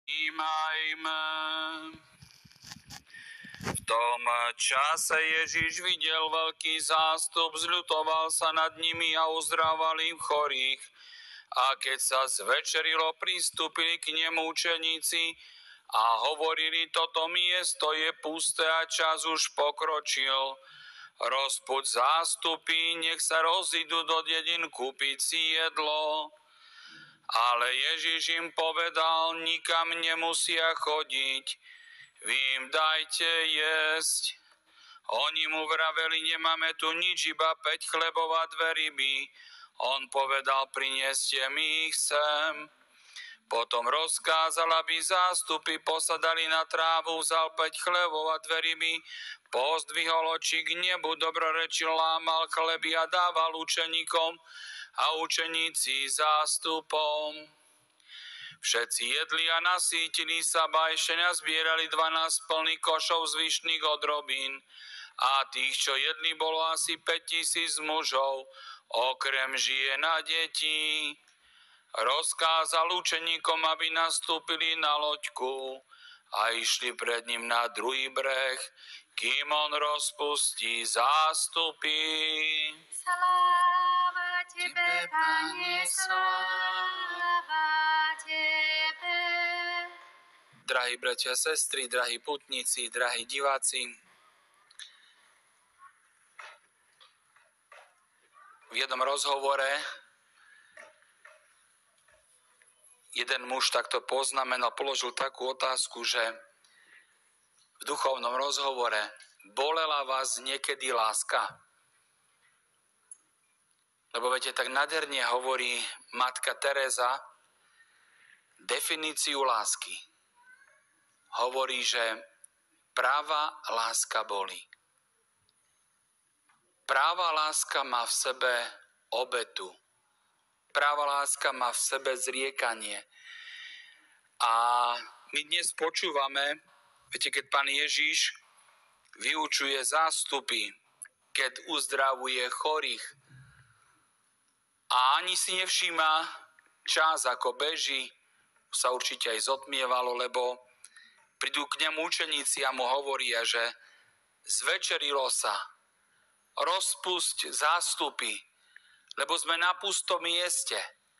Vnímajme. V tom čase Ježiš videl veľký zástup, zľutoval sa nad nimi a uzdravil im chorých. A keď sa zvečerilo, pristúpili k nemu učeníci a hovorili, toto miesto je pusté a čas už pokročil. Rozpuď zástupy, nech sa rozídu do dedín kúpiť si jedlo. Ale Ježiš im povedal, nikam nemusia chodiť, vy im dajte jesť. Oni mu vraveli, nemáme tu nič, iba 5 chlebov a 2 ryby. On povedal, prinieste mi ich sem. Potom rozkázal, aby zástupy posadali na trávu, vzal 5 chlebov a 2 ryby, pozdvihol oči k nebu, dobrorečil, lámal chleby a dával učeníkom a učeníci zástupom. Všetci jedli a nasýtili sa, ba ešte nazbierali 12 plných košov zvyšných odrobín. A tých, čo jedli, bolo asi 5000 mužov, okrem žien a detí. Rozkázal učeníkom, aby nastúpili na loďku a išli pred ním na druhý breh, kým on rozpustí zástupy. Sláva Tebe, Pane, sláva Tebe. Drahí bratia a sestry, drahí putníci, drahí diváci, v jednom rozhovore jeden muž takto poznamenal, položil takú otázku, že v duchovnom rozhovore, bolela vás niekedy láska? Lebo viete, tak nádherne hovorí matka Teresa definíciu lásky. Hovorí, že práva láska bolí. Práva láska má v sebe obetu. Práva láska má v sebe zriekanie. A my dnes počúvame, viete, keď Pán Ježiš vyučuje zástupy, keď uzdravuje chorých a ani si nevšíma čas, ako beží, sa určite aj zotmievalo, lebo prídu k nemu učeníci a mu hovoria, že zvečerilo sa, rozpusť zástupy, lebo sme na pustom mieste.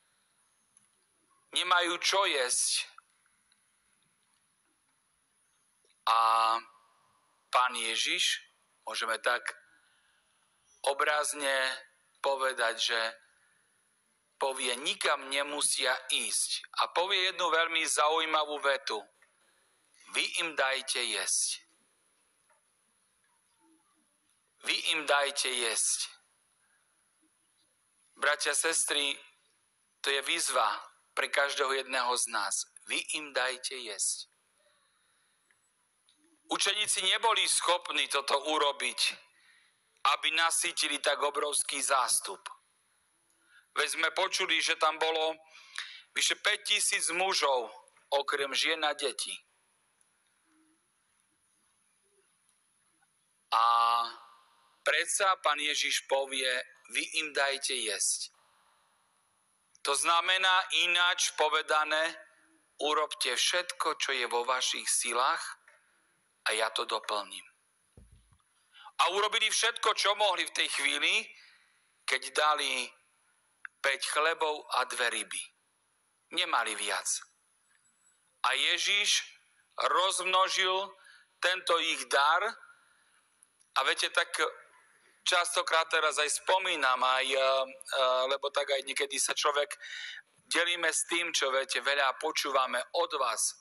Nemajú čo jesť. A Pán Ježiš, môžeme tak obrazne povedať, že povie, nikam nemusia ísť. A povie jednu veľmi zaujímavú vetu. Vy im dajte jesť. Vy im dajte jesť. Bratia, sestry, to je výzva pre každého jedného z nás. Vy im dajte jesť. Učeníci neboli schopní toto urobiť, aby nasýtili tak obrovský zástup. Veď sme počuli, že tam bolo vyše 5000 mužov, okrem žien a detí. A predsa Pán Ježiš povie, vy im dajte jesť. To znamená ináč povedané, urobte všetko, čo je vo vašich silách a ja to doplním. A urobili všetko, čo mohli v tej chvíli, keď dali 5 chlebov a 2 ryby. Nemali viac. A Ježiš rozmnožil tento ich dar a viete, tak častokrát teraz aj spomínam, lebo tak aj niekedy sa človek delíme s tým, čo viete, veľa počúvame od vás.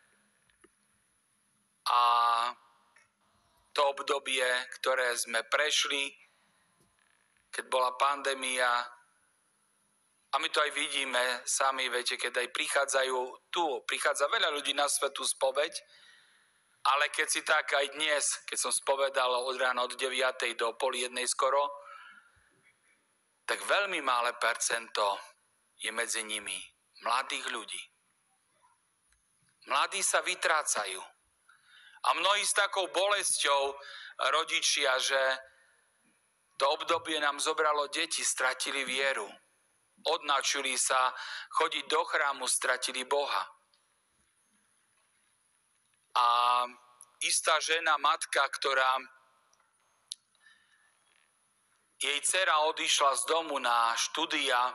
A to obdobie, ktoré sme prešli, keď bola pandémia, a my to aj vidíme sami, viete, keď aj prichádza veľa ľudí na svätú spoveď, ale keď si tak aj dnes, keď som spovedal od rána od 9. do 12:30 skoro, tak veľmi malé percento je medzi nimi mladých ľudí. Mladí sa vytrácajú. A mnohí s takou bolesťou rodičia, že to obdobie nám zobralo deti, stratili vieru. Odnáčili sa chodiť do chrámu, stratili Boha. istá žena, matka, ktorá jej dcera odišla z domu na štúdia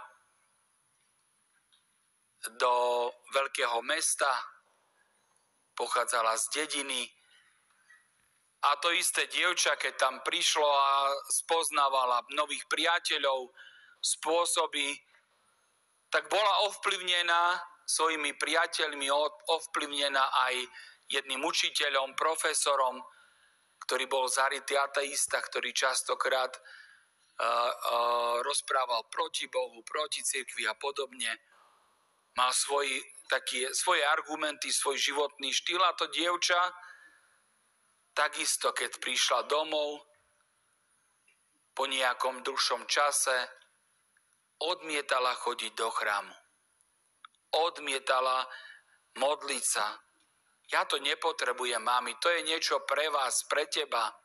do veľkého mesta, pochádzala z dediny. A to isté dievča, keď tam prišlo a spoznávala nových priateľov, spôsoby, tak bola ovplyvnená svojimi priateľmi, ovplyvnená aj jedným učiteľom, profesorom, ktorý bol zarytý ateista, ktorý častokrát rozprával proti Bohu, proti cirkvi a podobne. Mal svoje argumenty, svoj životný štýl a to dievča takisto, keď prišla domov po nejakom dlhšom čase, odmietala chodiť do chrámu. Odmietala modliť sa. Ja to nepotrebujem, mami, to je niečo pre vás, pre teba.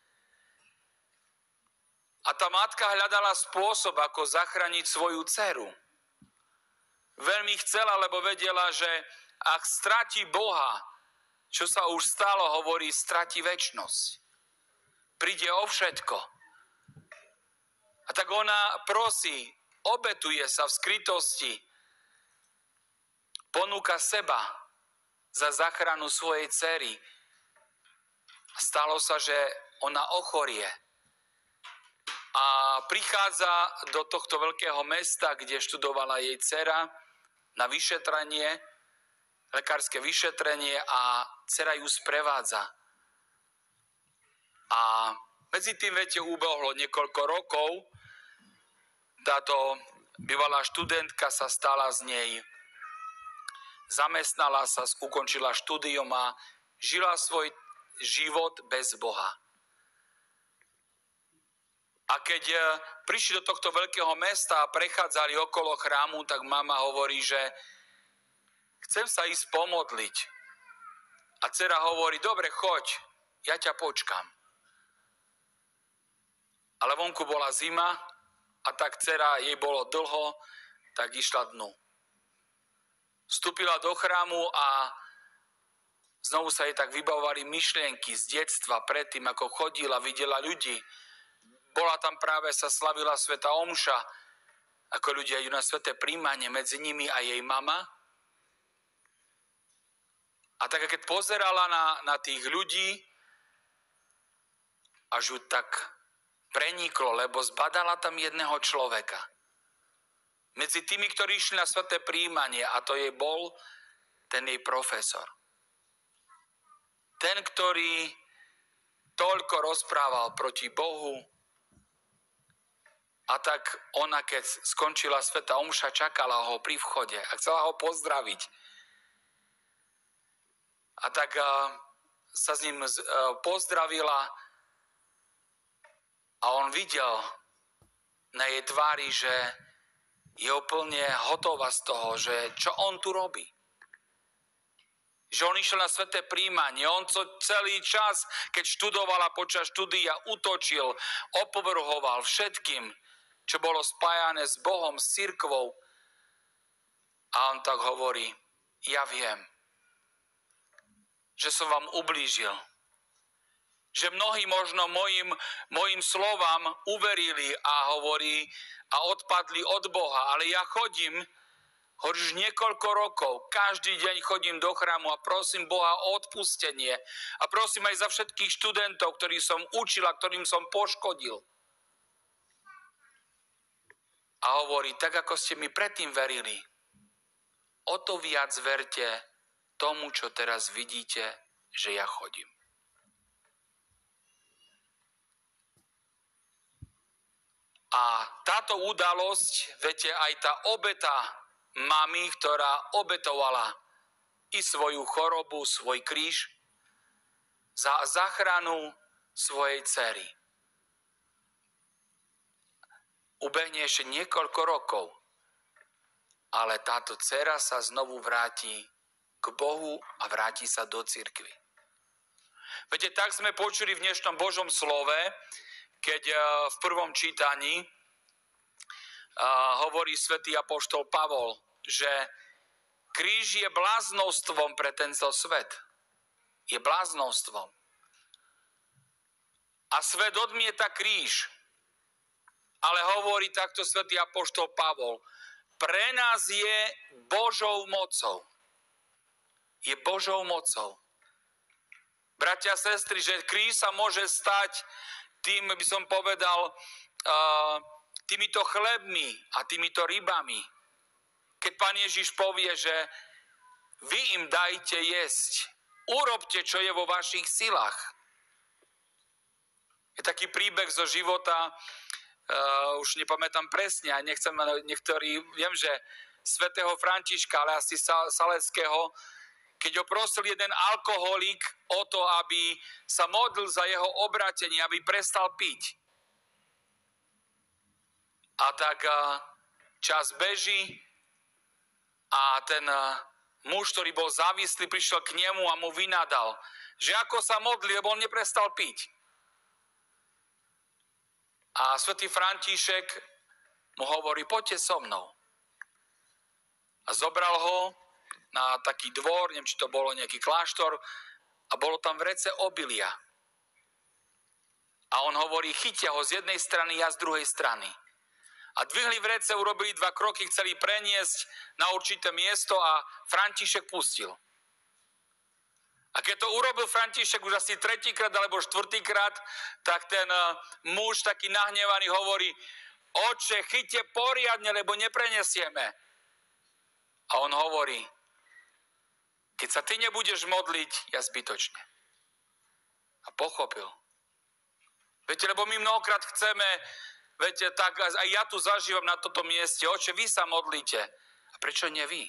A tá matka hľadala spôsob, ako zachrániť svoju dceru. Veľmi chcela, lebo vedela, že ak stratí Boha, čo sa už stalo, hovorí, stratí večnosť. Príde o všetko. A tak ona prosí, obetuje sa v skrytosti, ponúka seba za záchranu svojej dcery. Stalo sa, že ona ochorie. A prichádza do tohto veľkého mesta, kde študovala jej dcera, na vyšetrenie, lekárske vyšetrenie a dcera ju sprevádza. A medzi tým, viete, ubehlo niekoľko rokov. Táto bývalá študentka sa stala z nej, zamestnala sa, ukončila štúdium a žila svoj život bez Boha. A keď prišli do tohto veľkého mesta a prechádzali okolo chrámu, tak mama hovorí, že chcem sa ísť pomodliť. A dcera hovorí, dobre, choď, ja ťa počkam. Ale vonku bola zima a tak dcera, jej bolo dlho, tak išla dnu. Vstúpila do chrámu a znovu sa jej tak vybavovali myšlienky z detstva predtým, ako chodila, videla ľudí. Bola tam práve, sa slavila svätá omša, ako ľudia idú na sväté príjmanie, medzi nimi a jej mama. A tak, keď pozerala na tých ľudí, až ju tak preniklo, lebo zbadala tam jedného človeka. Medzi tými, ktorí išli na sväté príjmanie, a to jej bol ten jej profesor. Ten, ktorý toľko rozprával proti Bohu. A tak ona, keď skončila svätá omša, čakala ho pri vchode a chcela ho pozdraviť. A tak sa s ním pozdravila a on videl na jej tvári, že je úplne hotová z toho, že čo on tu robí. Že on išiel na sväté príjmanie, on celý čas, keď študovala počas štúdia, útočil, opovrhoval všetkým, čo bolo spájané s Bohom, s cirkvou. A on tak hovorí, ja viem, že som vám ublížil. Že mnohí možno mojim slovám uverili a hovorí a odpadli od Boha. Ale ja chodím už niekoľko rokov, každý deň chodím do chrámu a prosím Boha o odpustenie. A prosím aj za všetkých študentov, ktorých som učil a ktorým som poškodil. A hovorí, tak ako ste mi predtým verili, o to viac verte tomu, čo teraz vidíte, že ja chodím. A táto udalosť, viete, aj tá obeta mamy, ktorá obetovala i svoju chorobu, svoj kríž za záchranu svojej dcery. Ubehne ešte niekoľko rokov, ale táto dcera sa znovu vráti k Bohu a vráti sa do cirkvi. Viete, tak sme počuli v dnešnom Božom slove, keď v prvom čítaní hovorí svätý apoštol Pavol, že kríž je bláznostvom pre tento svet. je bláznostvom. A svet odmieta kríž. Ale hovorí takto svätý apoštol Pavol. Pre nás je Božou mocou. Je Božou mocou. Bratia a sestry, že kríž sa môže stať tým, by som povedal, týmito chlebmi a týmito rybami. Keď Pán Ježiš povie, že vy im dajte jesť. Urobte, čo je vo vašich silách. Je taký príbeh zo života, už nepamätám presne, a nechcem, niektorí, viem, že svätého Františka, ale asi Saleského, keď ho prosil jeden alkoholík o to, aby sa modlil za jeho obratenie, aby prestal piť. A tak čas beží a ten muž, ktorý bol závislý, prišiel k nemu a mu vynadal, že ako sa modlí, lebo on neprestal piť. A svätý František mu hovorí, poďte so mnou. A zobral ho na taký dvor, neviem, či to bolo nejaký kláštor, a bolo tam vrece obilia. A on hovorí, chytia ho z jednej strany, ja z druhej strany. A dvihli vrece, urobili 2 kroky, chceli preniesť na určité miesto a František pustil. A keď to urobil František už asi 3. krát alebo 4. krát, tak ten muž taký nahnevaný hovorí, oče, chyťte poriadne, lebo neprenesieme. A on hovorí, keď sa ty nebudeš modliť, ja zbytočne. A pochopil. Viete, lebo my mnohokrát chceme, viete, tak aj ja tu zažívam na toto mieste, oče, vy sa modlíte. A prečo nie vy?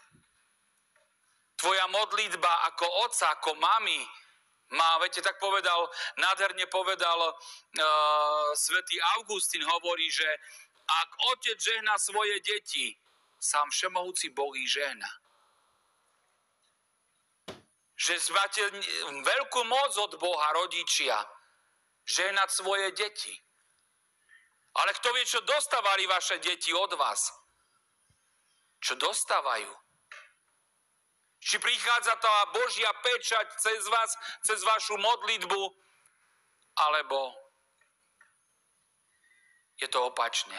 Tvoja modlitba ako otca, ako mami má, viete, tak povedal, nádherne povedal svätý Augustín, hovorí, že ak otec žehná svoje deti, sám všemohúci Boh ich žehná. Že máte veľkú moc od Boha, rodičia, žehnať svoje deti. Ale kto vie, čo dostávali vaše deti od vás? Čo dostávajú? Či prichádza tá Božia pečať cez vás, cez vašu modlitbu, alebo je to opačne.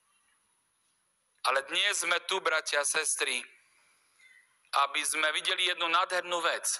Ale dnes sme tu, bratia a sestry, aby sme videli jednu nádhernú vec.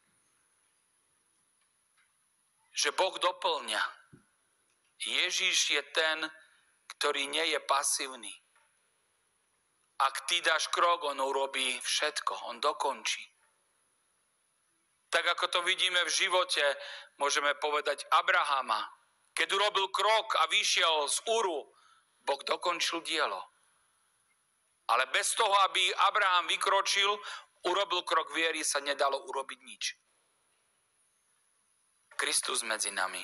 Že Boh doplňa. Ježiš je ten, ktorý nie je pasívny. Ak ty dáš krok, on urobí všetko, on dokončí. Tak ako to vidíme v živote, môžeme povedať Abrahama. Keď urobil krok a vyšiel z Uru, Boh dokončil dielo. Ale bez toho, aby Abraham vykročil, urobil krok viery, sa nedalo urobiť nič. Kristus medzi nami.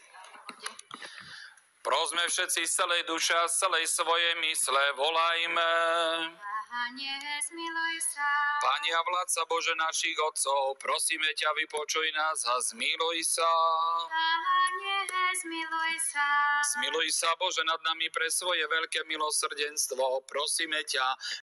Prosme všetci z celej duše a z celej svojej mysle, volajme. Pane, zmiluj sa. Pane a vládca Bože našich otcov, prosíme ťa, vypočuj nás a zmiluj sa. Pane, zmiluj sa. Zmiluj sa, Bože, nad nami pre svoje veľké milosrdenstvo, prosíme ťa,